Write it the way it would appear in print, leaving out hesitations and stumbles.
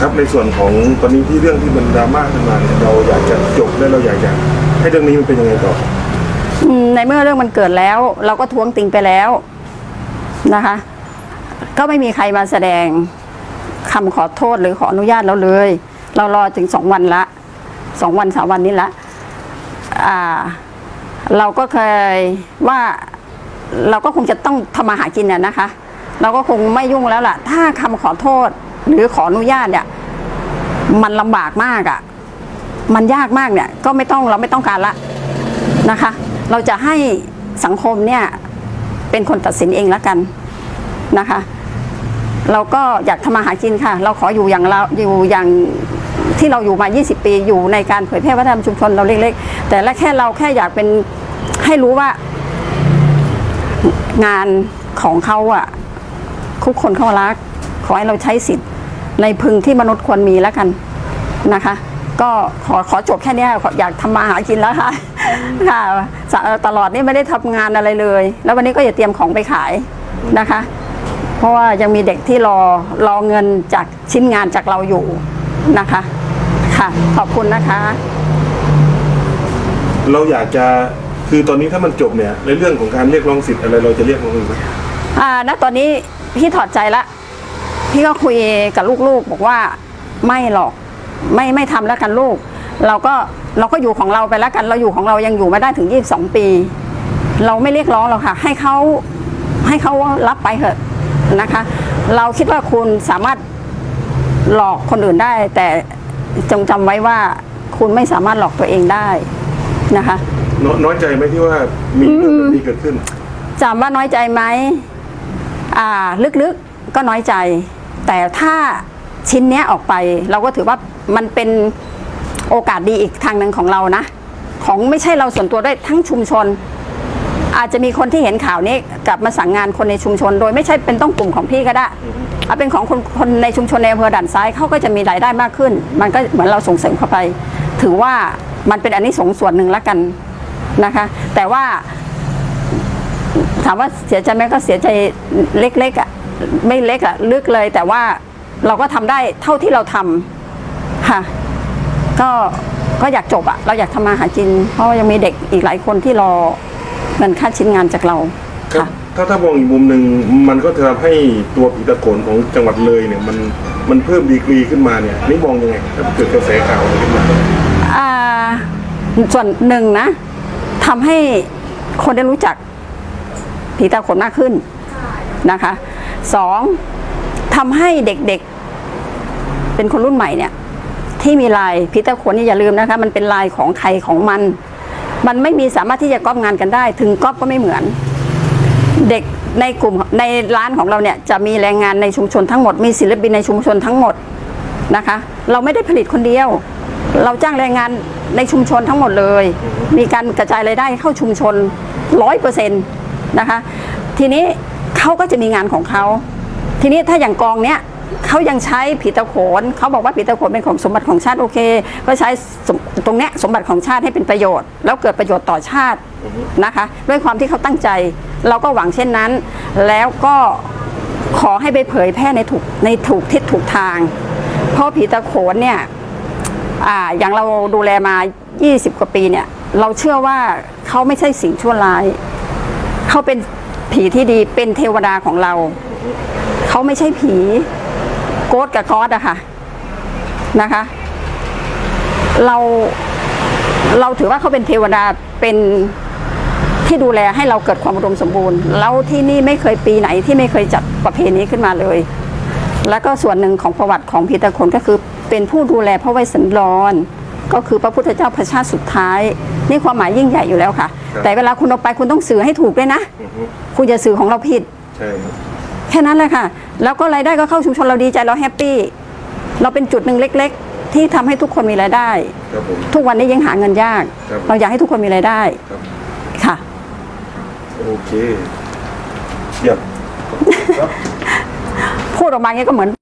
ครับในส่วนของตอนนี้ที่เรื่องที่มันดราม่าขึ้นมาเนี่ยเราอยากจะจบและเราอยากจะให้เรื่องนี้มันเป็นยังไงต่อในเมื่อเรื่องมันเกิดแล้วเราก็ท้วงติงไปแล้วนะคะก็ไม่มีใครมาแสดงคำขอโทษหรือขออนุญาตเราเลยเรารอถึง2 วันละ2 วัน3 วันนี้ละเราก็เคยว่าเราก็คงจะต้องทำมาหากินนะคะเราก็คงไม่ยุ่งแล้วล่ะถ้าคำขอโทษหรือขออนุญาตเนี่ยมันลำบากมากมันยากมากเนี่ยก็เราไม่ต้องการละนะคะเราจะให้สังคมเนี่ยเป็นคนตัดสินเองแล้วกันนะคะเราก็อยากทำมาหากินค่ะเราขออยู่อย่างที่เราอยู่มา20 ปีอยู่ในการเผยแพร่วัฒนธรรมชุมชนเราเล็กๆแต่ละแค่อยากเป็นให้รู้ว่างานของเขาทุกคนเขารักขอให้เราใช้สิทธิ์ในพึงที่มนุษย์ควรมีแล้วกันนะคะก็ขอจบแค่นี้อยากทำมาหากินแล้วค่ะตลอดนี่ไม่ได้ทำงานอะไรเลยแล้ววันนี้ก็อย่าเตรียมของไปขายนะคะเพราะว่ายังมีเด็กที่รอเงินจากชิ้นงานจากเราอยู่นะคะค่ะขอบคุณนะคะเราอยากจะคือตอนนี้ถ้ามันจบเนี่ยในเรื่องของการเรียกร้องสิทธิ์อะไรเราจะเรียกร้องไหมณตอนนี้พี่ถอดใจละพี่ก็คุยกับลูกๆบอกว่าไม่หรอกไม่ทำแล้วกันลูกเราก็อยู่ของเราไปแล้วกันเราอยู่ของเรายังอยู่มาได้ถึง22 ปีเราไม่เรียกร้องหรอกค่ะให้เขารับไปเถอะนะคะเราคิดว่าคุณสามารถหลอกคนอื่นได้แต่จงจำไว้ว่าคุณไม่สามารถหลอกตัวเองได้นะคะน้อยใจไหมที่ว่ามีเรื่องแบบนี้เกิดขึ้นจำว่าน้อยใจไหมลึกๆก็น้อยใจแต่ถ้าชิ้นนี้ออกไปเราก็ถือว่ามันเป็นโอกาสดีอีกทางหนึ่งของเรานะของไม่ใช่เราส่วนตัวด้วยทั้งชุมชนอาจจะมีคนที่เห็นข่าวนี้กลับมาสั่งงานคนในชุมชนโดยไม่ใช่เป็นต้องกลุ่มของพี่ก็ได้เป็นของคนในชุมชนในอำเภอด่านซ้ายเขาก็จะมีรายได้มากขึ้นมันก็เหมือนเราส่งเสริมเข้าไปถือว่ามันเป็นอานิสงส์ส่วนหนึ่งละกันนะคะแต่ว่าถามว่าเสียใจไหมก็เสียใจเล็กๆไม่เล็กลึกเลยแต่ว่าเราก็ทำได้เท่าที่เราทำค่ะก็อยากจบเราอยากทำมาหากินเพราะยังมีเด็กอีกหลายคนที่รอเงินค่าชิ้นงานจากเราค่ะถ้ามองอีกมุมหนึ่งมันก็จะทำให้ตัวผีตะโขนของจังหวัดเลยเนี่ยมันเพิ่มดีกรีขึ้นมาเนี่ยนี่มองยังไงถ้าเกิดกระแสข่าวขึ้นมาส่วนหนึ่งนะทำให้คนได้รู้จักผีตาโขนมากขึ้นนะคะ2ทำให้เด็กๆเป็นคนรุ่นใหม่เนี่ยที่มีลายผีตาโขนนี่อย่าลืมนะคะมันเป็นลายของใครของมันไม่มีสามารถที่จะก๊อปงานกันได้ถึงก๊อปก็ไม่เหมือนเด็กในกลุ่มในร้านของเราเนี่ยจะมีแรงงานในชุมชนทั้งหมดมีศิลปินในชุมชนทั้งหมดนะคะเราไม่ได้ผลิตคนเดียวเราจ้างแรงงานในชุมชนทั้งหมดเลยมีการกระจายรายได้เข้าชุมชน 100% นะคะทีนี้เขาก็จะมีงานของเขาทีนี้ถ้าอย่างกองเนี้ยเขายังใช้ผีตะโขนเขาบอกว่าผีตะโขนเป็นของสมบัติของชาติโอเคก็ใช้ตรงเนี้ยสมบัติของชาติให้เป็นประโยชน์แล้วเกิดประโยชน์ต่อชาตินะคะด้วยความที่เขาตั้งใจเราก็หวังเช่นนั้นแล้วก็ขอให้ไปเผยแพร่ในถูกทิศถูกทางเพราะผีตะโขนเนี่ยอย่างเราดูแลมา20 กว่าปีเนี่ยเราเชื่อว่าเขาไม่ใช่สิ่งชั่วร้ายเขาเป็นผีที่ดีเป็นเทวดาของเราเขาไม่ใช่ผีโกดกับก๊อดอะค่ะนะคะเราถือว่าเขาเป็นเทวดาเป็นที่ดูแลให้เราเกิดความอุดมสมบูรณ์แล้วที่นี่ไม่เคยปีไหนที่ไม่เคยจัดประเพณีขึ้นมาเลยแล้วก็ส่วนหนึ่งของประวัติของผีตะโขนก็คือเป็นผู้ดูแลพระเวสสันดรก็คือพระพุทธเจ้าพระชาติสุดท้ายนี่ความหมายยิ่งใหญ่อยู่แล้วค่ะแต่เวลาคุณออกไปคุณต้องสื่อให้ถูกด้วยนะคุณอย่าสื่อของเราผิดแค่นั้นแหละค่ะแล้วก็รายได้ก็เข้าชุมชนเราดีใจเราแฮปปี้เราเป็นจุดหนึ่งเล็กๆที่ทำให้ทุกคนมีรายได้ทุกวันนี้ยังหาเงินยากเราอยากให้ทุกคนมีรายได้ค่ะโอเคเยี่ยมพูดออกมาเงี้ยก็เหมือน